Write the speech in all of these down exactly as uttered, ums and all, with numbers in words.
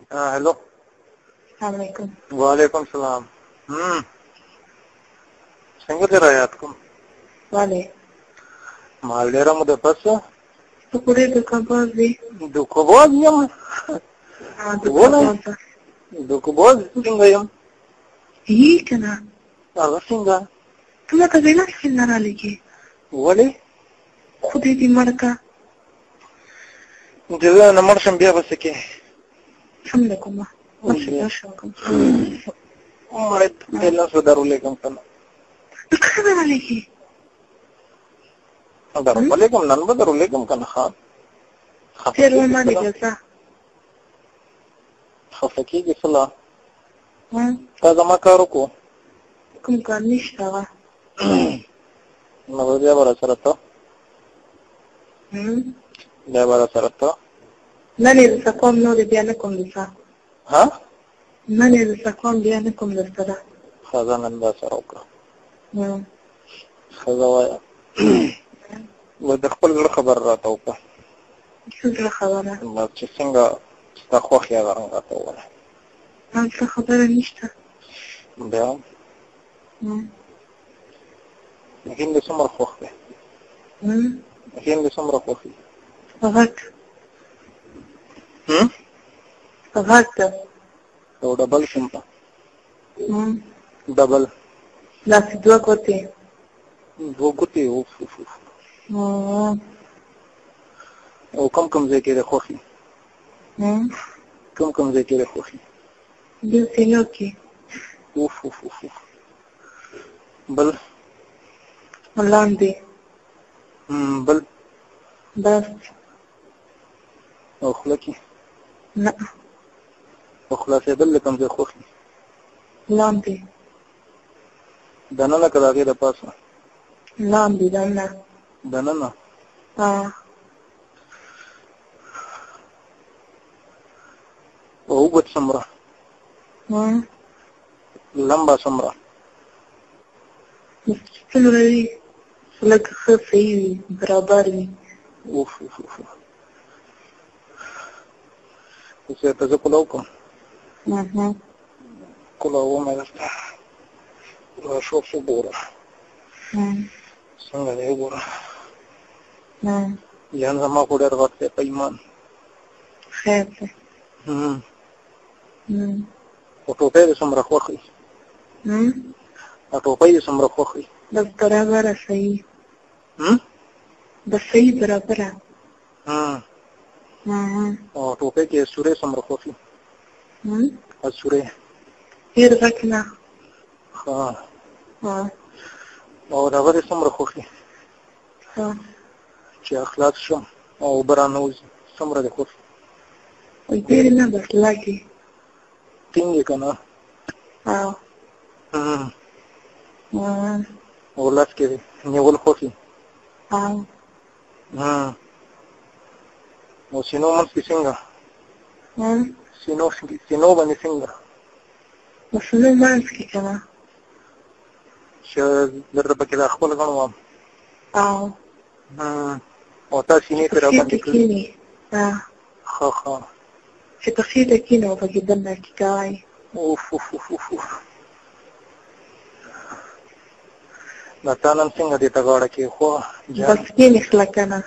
हाँ हेलो अस्सलामुअलैकुम। वालेकुम सलाम। हम्म څنګه دی حیاتکم वाले مالډیره مو د پس तो पूरे दुकानबाज भी د کوباز یم हाँ दुकानबाज د کوباز څنګه یم ये क्या هغه څنګه तुम्हें कभी ना फिर ना लेके ولې खुद ही भी मर का دغه نمبر سم بیا بس کې समझको माँ माशाल्लाह शौकम مړ ته له سودارو لیکم کنه तो कहाँ ना लेके درو علیکم نن به درو لیکم کنه ها फिर वो माने जैसा خفکی کې صلاح हाँ تا زما کار وکړو तुम कर नहीं सकता نو بیا ور سره ته हम्म بیا ور سره ته ना ले सकूं नो ले बिया न कम दिशा ها ना ले सकूं बिया न कम दिशा خزانه نن به سره وکړه हम्म خزاوه و د خپل خبر راته وکړه څه خبره ما چې څنګه تا خو خیا راته وله ما څه خبره نشته بیا हम्म هند څومره خوښ دی हम्म هند څومره خوښ دی غټ هم غټ او ډبل څومره हम्म ډبل لاس دوه کوته دوه ګوتې اوف اوف हम्म او کم کم ځای کې د خوښي हम्म کم کم ځای کې د خوښي دې سينو کې اوف اوف اوف بل ولاندې هم بل بس او خلکی نه او خلاصې بل کم ځای خوښي لاندې دننه کړه هغې د پاسه لاندې دننه دننه ها او اوږد څومره हम्म لمبا څومره څومره وي لکه ښه صحیح وي برابر وي اوف اوف اوف اوس ته زه پلاو کوم اها پلاو مې درته را شو شو ګوره हम्म څنګه دی وګوره हम्म جان زما خو ډېر غټ دی په ایمان خیر دی هم हम्म او ټوپۍ دې څومره خوښي हम्म او ټوپۍ دې څومره خوښي بس برابر صحیح هم بس صحیح برابر هم हम्म او ټوپۍ کې سورې څومره خوښي हम्म او سورې ډېر غټ نه ها ها او دغه دې څومره خوښي ها چې اخلاص شم او برانوز څومره دې خوښي ډېر نه بس لګي ټینګې که نه ها هم हम्म او لاس کې نیول خوښي ها هم او سینو منځ کې څنګه हम्म سینو سینو باندې څنګه بس نو مانس کې کنه چې درته پکې دا خپل غنوم او او تا سینې ته را باندې کړي کینی ها ښه ښه چې په خېټه کې نو پکې دننه کې کوي اوف اوف اوف اوف دا تا نن څنګه دې ته غاړه کې خو بس کینی خلک کنه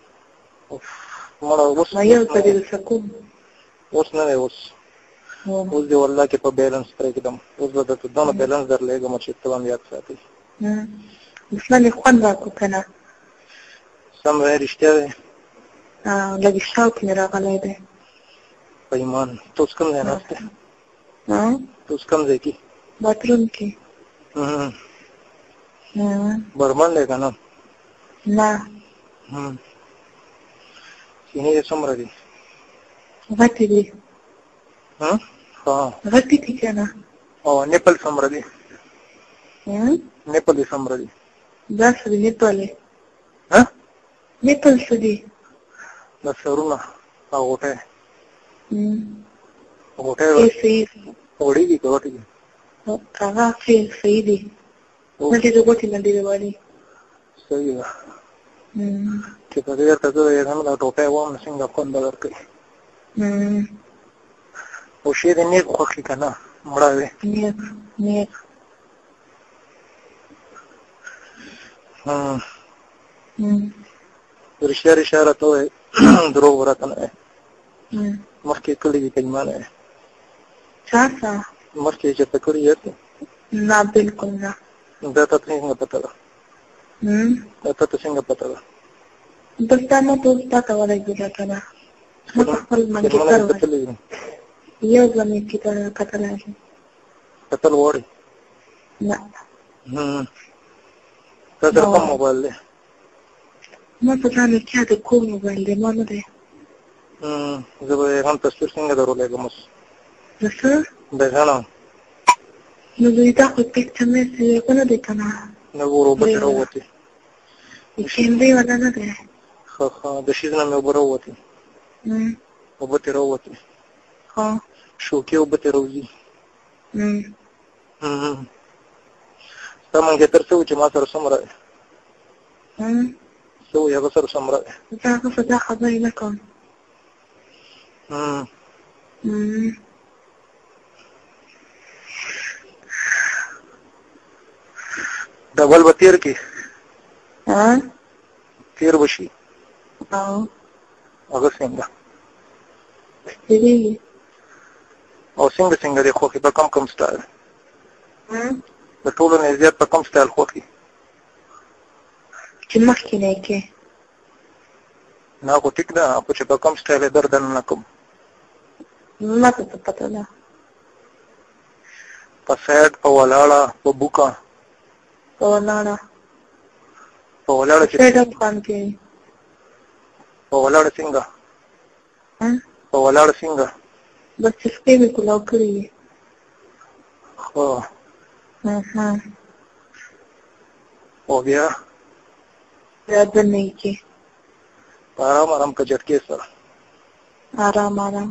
مړه اوس ما یو ته دې سکون اوس نه دی اوس اوس دې والله کې په بیلنس پرېږدم اوس به درته دونه بیلنس درلېږم چې ته به مې یاد ساتې بس نه مې خوند راکړو کنه سم دی رښتیا دی لږ شوق مې راغلی دی په ایمان ته اوس کوم ځای ناست دی ها ته اوس کوم ځای کې باتروم کې برمن دی که نه نه سینې دې څومره دي غټې دي ها غټې دي کنه او نیپل څومره دي نیپل دې څومره دي دا څه دي نیپل ها نیپل څه دي دا سرونه او غوټۍ غوټۍ صحیح وړې دي که غټې دي هغه صحیح دي نه ډېرې غوټې نه ډېرې وړې صحیح ده چې په دې درته زه هم دا ټوټۍ وایم نو څنګه خوند به درکوي او شی دې نیک خوښي کنه مړه وي نیک نیک ها هم رښتیا رښتیا راته وایي دروغ راته نه وایي هم مخکې کړي دي کلمه نه وایي چا سره مخکې یې چېرته کړي یې نه بالکل نه دا ته څنګه پته ده هم دا ته څنګه پته ده بس دا نه ته پته ولګېده که نه ما په خپل منګېتر وایي یو ځل مې کتلی دی کتل غواړي نه تا سره کوم موبایل دی ما په ځان کې د کوم موبایل دی ما نه دی زه به یې هم تصویر څنګه درولېږم اوس د څه د غاڼه نو دوی دا خو پکچر مې سوی نه دی که نه نه ور اوبه ترې راووتې کیمرې والا نه دی ښه ښه د شیز نه مې اوبه راووتې اوبه ترې راووتې ښه شوکې اوبه ترې راوځي هم ستا منګېتر څه و چې ما سره څومره دی څه وایي هغه سره څومره دی زه هغه په دا خبرې نه کوم دا بل به تېر کړي تېر به شي هغه څنګه تېرېږي او څنګه څنګه دی خوښي په کم کم سټایل د ټولو نه زیات په کوم سټایل خوښي چې مخکې نه یې کې نه خو ټیک ده خو چې په کوم سټایل یې در دننه کوم ما ته څه پته ده په سایډ په ولاړه په بوکه په ولاړه په ولاړه چې سایډ هم خوند کوي په ولاړه څنګه په ولاړه څنګه بس چسکۍ مې کلاو کړي وي خو او بیا بیا دننه یې کې په ارام ارام که جټکې سره آرام آرام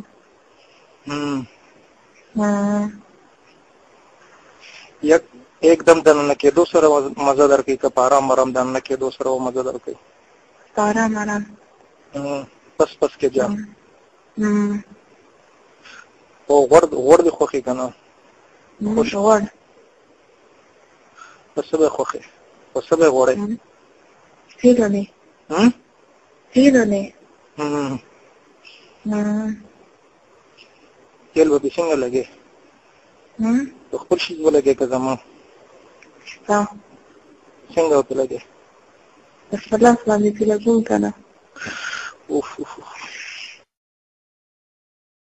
یک एकदम دننه کېدو سره مزه درکوي که په ارام ارام دننه کېدو سره مزه درکوي په ارام ارام پس پس کې جا او غوړ غوړ دې خوښي که نه غوړ په څه به یې خوښي په څه به یې غوړی هیلونې هیلونې تېل به دې څنګه لګې په خپل شیز ولګې که زما ستا څنګه ورته لګې بس په لاس باندې چې لګوم که نه اوف اوف